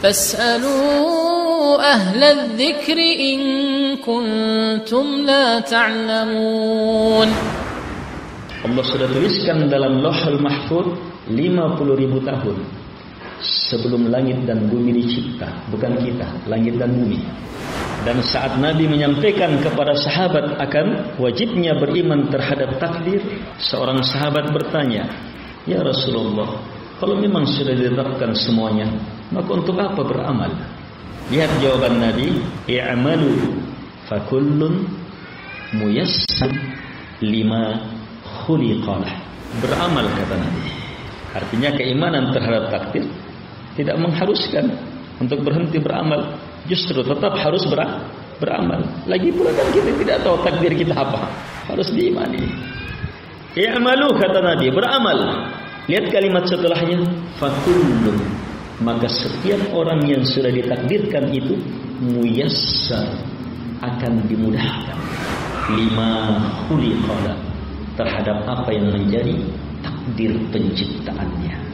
فاسألوا أهل الذكر إن كنتم لا تعلمون. Allah sudah tuliskan dalam Lauhul Mahfuz 50.000 tahun sebelum langit dan bumi dicipta, bukan kita, langit dan bumi. Dan saat Nabi menyampaikan kepada sahabat akan wajibnya beriman terhadap takdir, seorang sahabat bertanya, "Ya Rasulullah, kalau memang sudah ditetapkan semuanya, maka untuk apa beramal?" Lihat jawaban Nabi, "I'malu fakullun muyassar lima khuliqalah." Beramal, kata Nabi. Artinya keimanan terhadap takdir tidak mengharuskan untuk berhenti beramal, justru tetap harus beramal. Lagi pula kan kita tidak tahu takdir kita apa, harus diimani. I'malu, kata Nabi, beramal. Lihat kalimat setelahnya, fakullun, maka setiap orang yang sudah ditakdirkan itu muyassar, akan dimudahkan, lima khuliqala, terhadap apa yang menjadi takdir penciptaannya.